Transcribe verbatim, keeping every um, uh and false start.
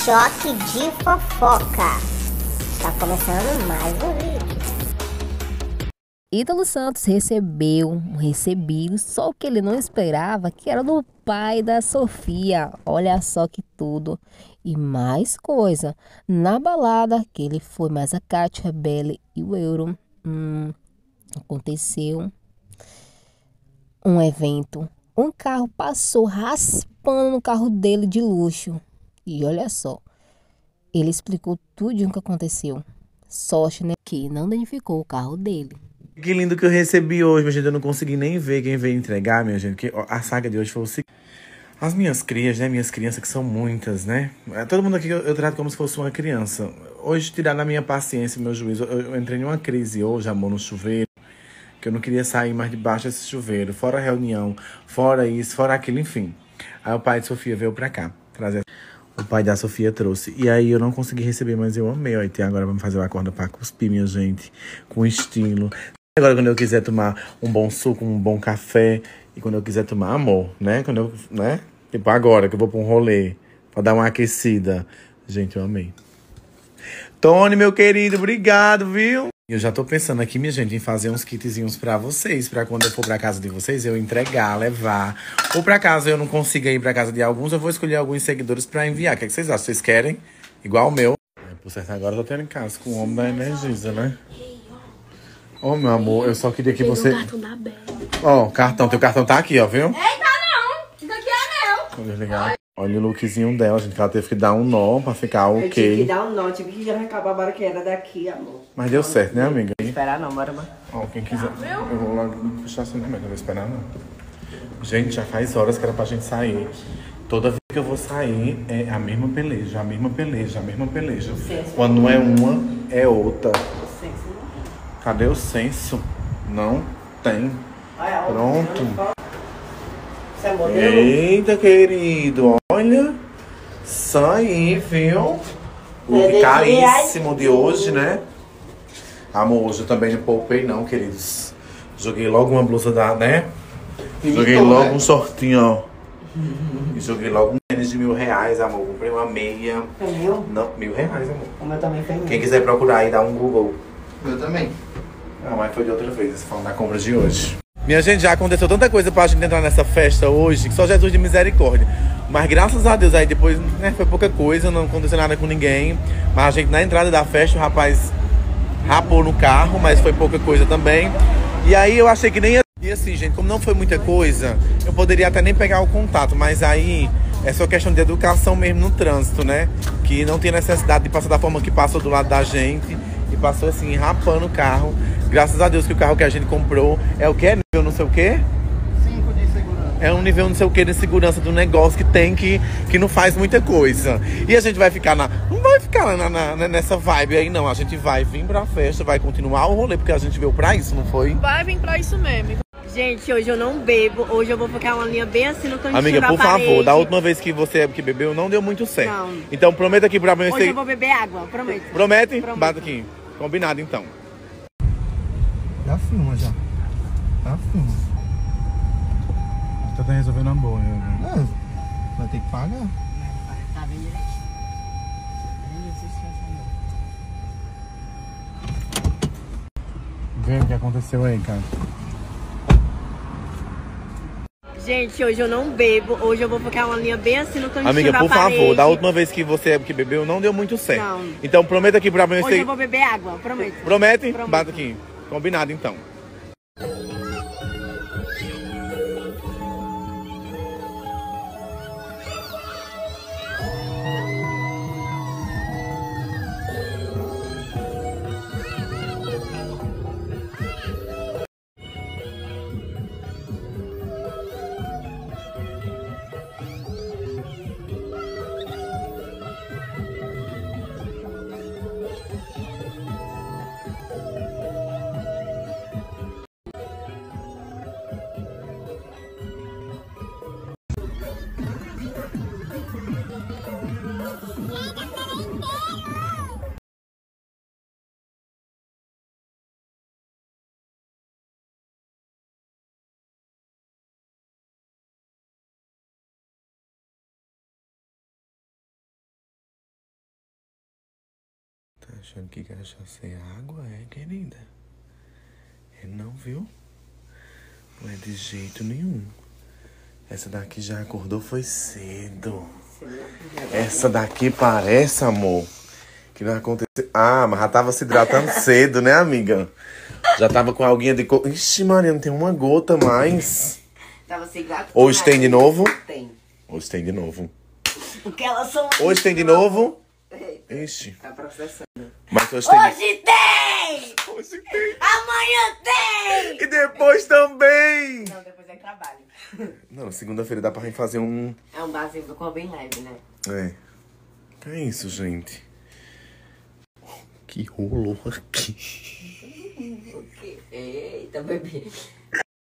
Choque de fofoca. Está começando mais um vídeo. Ítalo Santos recebeu um recebido, só que ele não esperava que era do pai da Sofia. Olha só que tudo. E mais coisa, na balada que ele foi, mais a Kátia, a Belle e o Euro, hum, aconteceu um evento. Um carro passou raspando no carro dele de luxo. E olha só, ele explicou tudo o que aconteceu. Sorte, né, que não danificou o carro dele. Que lindo que eu recebi hoje, minha gente. Eu não consegui nem ver quem veio entregar, minha gente. Porque a saga de hoje foi o seguinte. As minhas crias, né? Minhas crianças, que são muitas, né? Todo mundo aqui eu, eu trato como se fosse uma criança. Hoje, tirar na minha paciência, meu juízo, eu, eu entrei em uma crise hoje, amor, no chuveiro. Que eu não queria sair mais debaixo desse chuveiro. Fora a reunião, fora isso, fora aquilo, enfim. Aí o pai de Sofia veio pra cá, trazer. O pai da Sofia trouxe. E aí eu não consegui receber, mas eu amei. Ó, e tem agora pra me fazer uma corda pra cuspir, minha gente. Com estilo. Agora, quando eu quiser tomar um bom suco, um bom café, e quando eu quiser tomar amor, né? Quando eu, né? Tipo agora, que eu vou pra um rolê, pra dar uma aquecida. Gente, eu amei. Tony, meu querido, obrigado, viu? Eu já tô pensando aqui, minha gente, em fazer uns kitzinhos pra vocês, pra quando eu for pra casa de vocês, eu entregar, levar. Ou pra caso eu não consiga ir pra casa de alguns, eu vou escolher alguns seguidores pra enviar. O que é que vocês acham? Vocês querem? Igual o meu. Por certo, agora eu tô tendo em casa com o homem da Energisa, né? Ô, oh, meu amor, eu só queria que você... Ó, o cartão. Teu cartão tá aqui, ó, viu? Eita, não! Isso aqui é meu. Vou desligar. Olha o lookzinho dela, gente, que ela teve que dar um nó pra ficar ok. Eu tive que dar um nó, tive que arrancar a baraqueira daqui, amor. Mas deu certo, né, amiga? Não vou esperar não, bora, bora. Ó, quem quiser... Eu vou logo puxar assim também, não vou esperar, não. Gente, já faz horas que era pra gente sair. Toda vez que eu vou sair, é a mesma peleja, a mesma peleja, a mesma peleja. Quando não é uma, é outra. Cadê o senso? Não tem. Pronto. Eita, querido. Olha. Isso aí, viu? O look caríssimo de hoje, né? Amor, hoje eu também não poupei não, queridos. Joguei logo uma blusa da, né? Joguei logo um shortinho, ó. E joguei logo um tênis de mil reais, amor. Comprei uma meia. É mil? Não, mil reais, amor. O meu também foi mil. Quem quiser procurar aí, dá um Google. Eu também. Não, mas foi de outra vez, esse falando da compra de hoje. Minha gente, já aconteceu tanta coisa pra gente entrar nessa festa hoje, que só Jesus de misericórdia. Mas graças a Deus, aí depois, né, foi pouca coisa, não aconteceu nada com ninguém. Mas a gente, na entrada da festa, o rapaz rapou no carro, mas foi pouca coisa também. E aí eu achei que nem ia... E assim, gente, como não foi muita coisa, eu poderia até nem pegar o contato. Mas aí é só questão de educação mesmo no trânsito, né? Que não tem necessidade de passar da forma que passou do lado da gente. E passou assim, rapando o carro. Graças a Deus que o carro que a gente comprou é o que? É nível não sei o quê? Cinco de segurança. É um nível não sei o que de segurança do negócio que tem, que, que não faz muita coisa. E a gente vai ficar na... Não vai ficar na, na, nessa vibe aí, não. A gente vai vir pra festa, vai continuar o rolê, porque a gente veio pra isso, não foi? Vai vir pra isso mesmo. Gente, hoje eu não bebo. Hoje eu vou ficar uma linha bem assim no cantinho Amiga, da por parede. favor, da última vez que você que bebeu, não deu muito certo. Não. Então prometa aqui pra mim... Hoje eu vou beber água, prometo. Promete? Prometo. Bata aqui. Combinado, então. Já filma, já. Já filma. Você tá resolvendo a boa, né? É, vai ter que pagar. Tá bem direitinho. Vê o que aconteceu aí, cara. Gente, hoje eu não bebo. Hoje eu vou ficar uma linha bem assim no cantinho Amiga, da por parede. favor, da última vez que você que bebeu, não deu muito certo. Não. Então prometa aqui pra mim... Hoje eu vou beber água, prometo. Promete? Prometo. Bata aqui. Combinado, então. achando que cachaça é água, é, querida? É não, viu? Não é de jeito nenhum. Essa daqui já acordou, foi cedo. Essa daqui parece, amor, que não aconteceu. Ah, mas já tava se hidratando cedo, né, amiga? Já tava com a aguinha de coco. Ixi, Maria, não tem uma gota mais. Tava sem gato. Hoje tem de novo? Tem. Hoje tem de novo. Porque elas são... Hoje tem de novo? Ixi. Tá processando. Mas hoje tem. Hoje tem! Hoje tem. Amanhã tem! E depois também. Não, depois é trabalho. Não, segunda-feira dá pra gente fazer um... É um barzinho do cor bem leve, né? É. Que é isso, gente? Que rolou aqui? O quê? Eita, bebê.